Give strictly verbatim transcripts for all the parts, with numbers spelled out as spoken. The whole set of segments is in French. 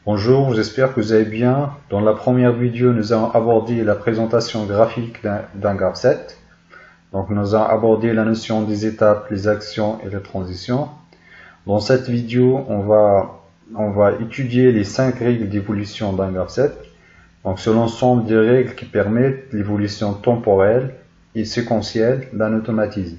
Bonjour, j'espère que vous allez bien. Dans la première vidéo, nous allons aborder la présentation graphique d'un graphe set. Donc, nous allons aborder la notion des étapes, les actions et les transitions. Dans cette vidéo, on va, on va étudier les cinq règles d'évolution d'un graphe set. Donc, c'est l'ensemble des règles qui permettent l'évolution temporelle et séquentielle d'un automatisme.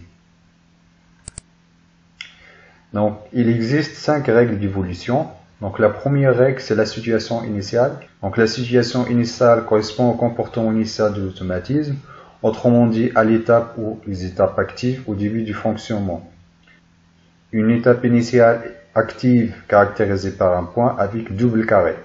Donc, il existe cinq règles d'évolution. Donc, la première règle, c'est la situation initiale. Donc, la situation initiale correspond au comportement initial de l'automatisme, autrement dit à l'étape ou les étapes actives au début du fonctionnement. Une étape initiale active caractérisée par un point avec double carré.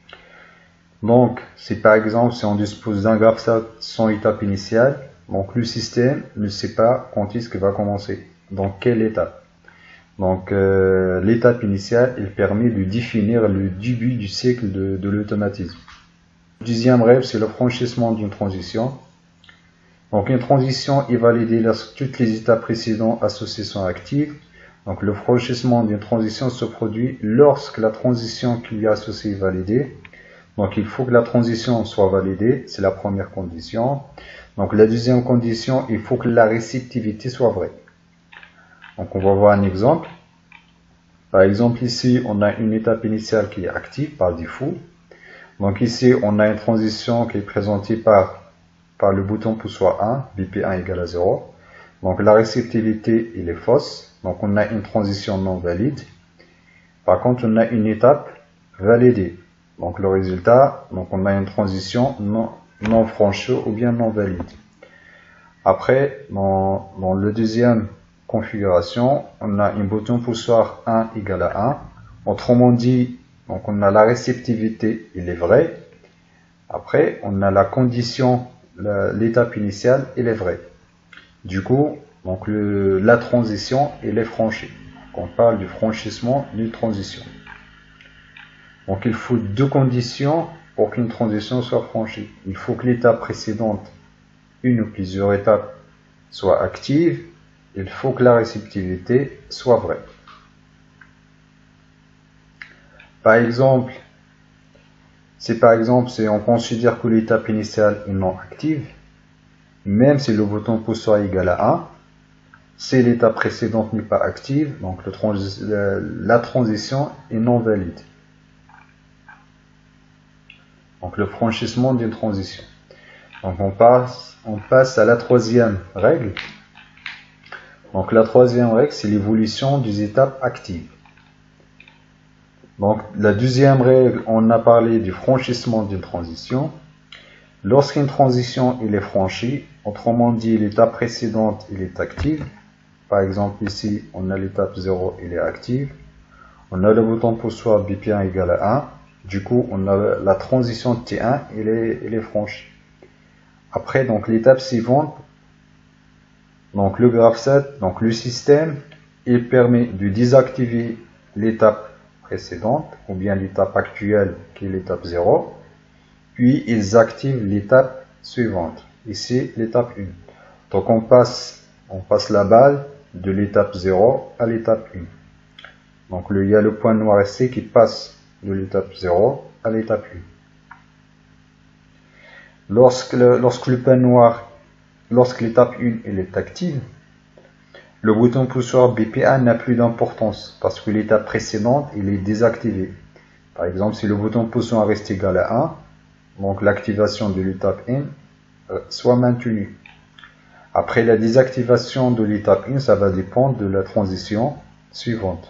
Donc, si par exemple, si on dispose d'un graphe set sans étape initiale, donc le système ne sait pas quand est-ce qu'il va commencer, dans quelle étape. Donc, euh, l'étape initiale, elle permet de définir le début du cycle de, de l'automatisme. Deuxième règle, c'est le franchissement d'une transition. Donc, une transition est validée lorsque toutes les étapes précédentes associées sont actives. Donc, le franchissement d'une transition se produit lorsque la transition qui lui est associée est validée. Donc, il faut que la transition soit validée, c'est la première condition. Donc, la deuxième condition, il faut que la réceptivité soit vraie. Donc, on va voir un exemple. Par exemple, ici, on a une étape initiale qui est active par défaut. Donc, ici, on a une transition qui est présentée par, par le bouton poussoir un, B P un égale à zéro. Donc, la réceptivité, elle est fausse. Donc, on a une transition non valide. Par contre, on a une étape validée. Donc, le résultat, donc on a une transition non, non franchie ou bien non valide. Après, dans, dans le deuxième configuration, on a un bouton poussoir un égale à un. Autrement dit, donc on a la réceptivité, il est vrai. Après, on a la condition, l'étape initiale, il est vrai. Du coup, donc le, la transition, elle est franchie. Donc on parle du franchissement d'une transition. Donc il faut deux conditions pour qu'une transition soit franchie. Il faut que l'étape précédente, une ou plusieurs étapes, soit active. Il faut que la réceptivité soit vraie. Par exemple, si par exemple si on considère que l'étape initiale est non active, même si le bouton poussoir est égal à un, si l'étape précédente n'est pas active, donc le transi la, la transition est non valide. Donc le franchissement d'une transition. Donc on passe, on passe à la troisième règle. Donc la troisième règle, c'est l'évolution des étapes actives. Donc la deuxième règle, on a parlé du franchissement d'une transition. Lorsqu'une transition elle est franchie, autrement dit l'étape précédente elle est active. Par exemple ici, on a l'étape zéro, elle est active. On a le bouton poussoir B P un égale à un. Du coup, on a la transition T un, elle est, elle est franchie. Après, donc l'étape suivante, donc le graphe set, donc le système, il permet de désactiver l'étape précédente, ou bien l'étape actuelle qui est l'étape zéro, puis ils activent l'étape suivante, ici l'étape un. Donc on passe, on passe la balle de l'étape zéro à l'étape un. Donc le, il y a le point noir ici qui passe de l'étape zéro à l'étape un. Lorsque le, lorsque le point noir, lorsque l'étape un elle est active, le bouton poussoir B P un n'a plus d'importance parce que l'étape précédente il est désactivée. Par exemple, si le bouton poussoir reste égal à un, donc l'activation de l'étape un euh, soit maintenue. Après la désactivation de l'étape un, ça va dépendre de la transition suivante.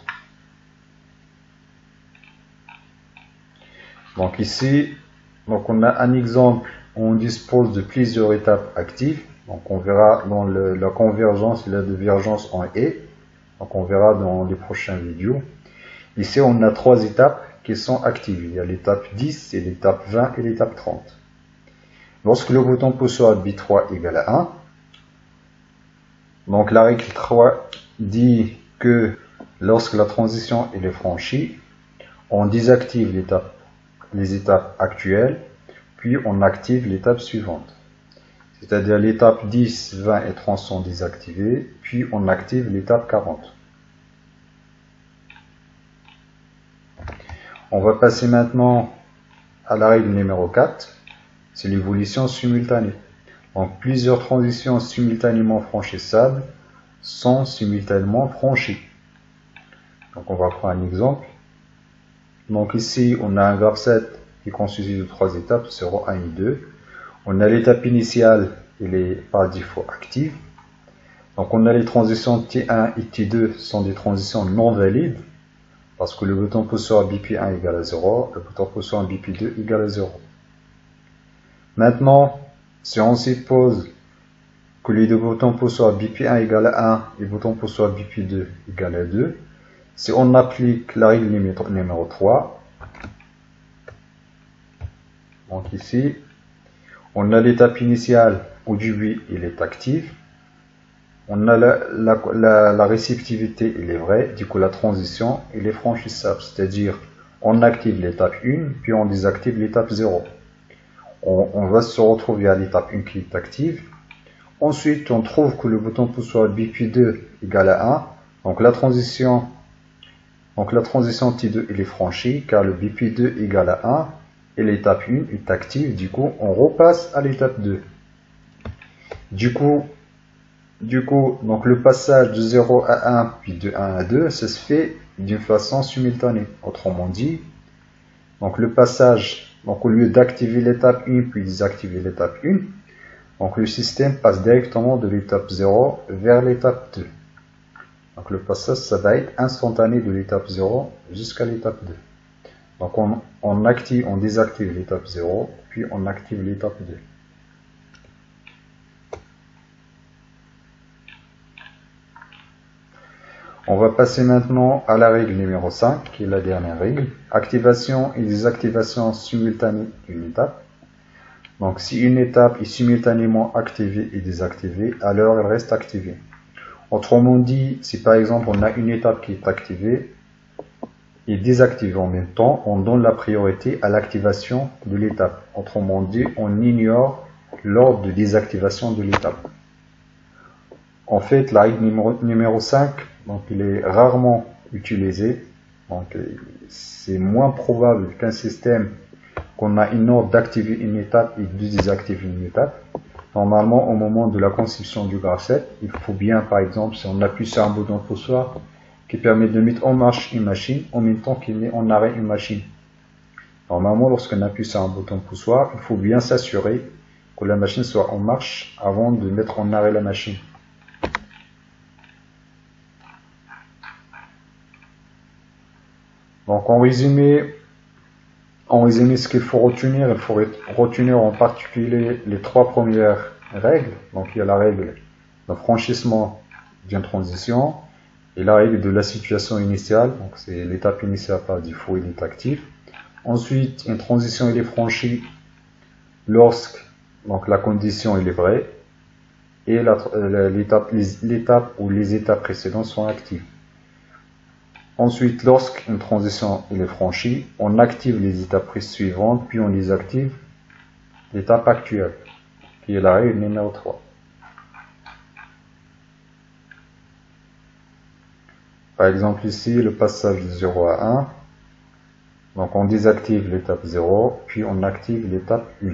Donc ici, donc on a un exemple où on dispose de plusieurs étapes actives. Donc on verra dans le, la convergence et la divergence en et. Donc on verra dans les prochaines vidéos. Ici on a trois étapes qui sont actives. Il y a l'étape dix, et l'étape vingt et l'étape trente. Lorsque le bouton poussoir B trois égale à un, donc la règle trois dit que lorsque la transition elle est franchie, on désactive l'étape, les étapes actuelles, puis on active l'étape suivante. C'est-à-dire l'étape dix, vingt et trente sont désactivées, puis on active l'étape quarante. On va passer maintenant à la règle numéro quatre, c'est l'évolution simultanée. Donc plusieurs transitions simultanément franchissables sont simultanément franchies. Donc on va prendre un exemple. Donc ici on a un graphe sept qui est constitué de trois étapes, zéro, un et deux. On a l'étape initiale, elle est par défaut active. Donc on a les transitions T un et T deux sont des transitions non valides parce que le bouton pousseur B P un égale à zéro, le bouton pousseur B P deux égale à zéro. Maintenant, si on suppose que les deux boutons pousseur B P un égale à un et le bouton pousseur B P deux égale à deux, si on applique la règle numéro trois, donc ici, on a l'étape initiale au début, il est active. On a la, la, la, la réceptivité, il est vrai, du coup la transition, il est franchissable, c'est-à-dire on active l'étape un, puis on désactive l'étape zéro. On, on va se retrouver à l'étape un qui est active. Ensuite, on trouve que le bouton pousseur B P deux égale à un, donc la transition, donc la transition T deux, il est franchie, car le B P deux égale à un, et l'étape un est active, du coup on repasse à l'étape deux. Du coup, Du coup, donc le passage de zéro à un puis de un à deux, ça se fait d'une façon simultanée. Autrement dit, donc le passage, donc au lieu d'activer l'étape un puis désactiver l'étape un, donc le système passe directement de l'étape zéro vers l'étape deux. Donc le passage, ça va être instantané de l'étape zéro jusqu'à l'étape deux. Donc on, on active, on désactive l'étape zéro, puis on active l'étape deux. On va passer maintenant à la règle numéro cinq, qui est la dernière règle. Activation et désactivation simultanée d'une étape. Donc si une étape est simultanément activée et désactivée, alors elle reste activée. Autrement dit, si par exemple on a une étape qui est activée et désactivée en même temps, on donne la priorité à l'activation de l'étape. Autrement dit, on ignore l'ordre de désactivation de l'étape. En fait, la règle numéro, numéro cinq, donc il est rarement utilisé. Donc c'est moins probable qu'un système qu'on a une ordre d'activer une étape et de désactiver une étape. Normalement, au moment de la conception du graphe sept, il faut bien, par exemple, si on appuie sur un bouton poussoir qui permet de mettre en marche une machine, en même temps qu'il met en arrêt une machine. Normalement, lorsqu'on appuie sur un bouton poussoir, il faut bien s'assurer que la machine soit en marche avant de mettre en arrêt la machine. Donc en résumé, en résumé, ce qu'il faut retenir, il faut retenir en particulier les trois premières règles. Donc il y a la règle de franchissement d'une transition et la règle de la situation initiale. Donc c'est l'étape initiale par défaut, il est actif. Ensuite, une transition elle est franchie lorsque donc la condition elle est vraie et l'étape l'étape ou les étapes précédentes sont actives. Ensuite, lorsqu'une transition est franchie, on active les étapes suivantes, puis on désactive l'étape actuelle, qui est la règle numéro trois. Par exemple ici, le passage de zéro à un, donc on désactive l'étape zéro, puis on active l'étape un.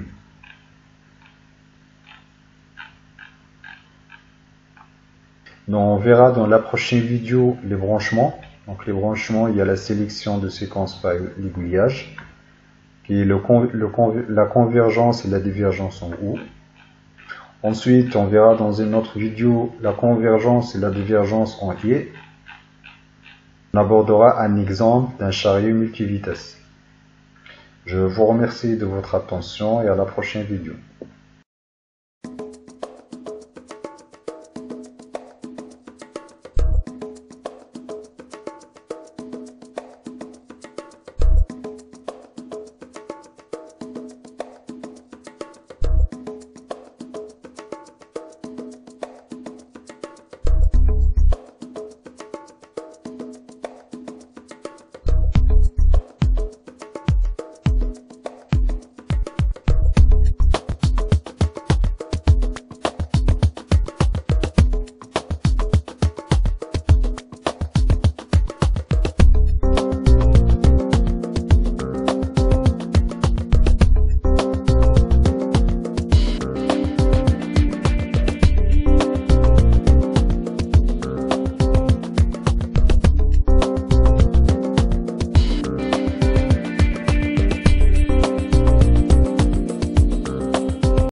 Donc on verra dans la prochaine vidéo les branchements. Donc les branchements, il y a la sélection de séquences par l'aiguillage, qui est le con, le con, la convergence et la divergence en haut. Ensuite, on verra dans une autre vidéo la convergence et la divergence en Y. On abordera un exemple d'un chariot multivitesse. Je vous remercie de votre attention et à la prochaine vidéo.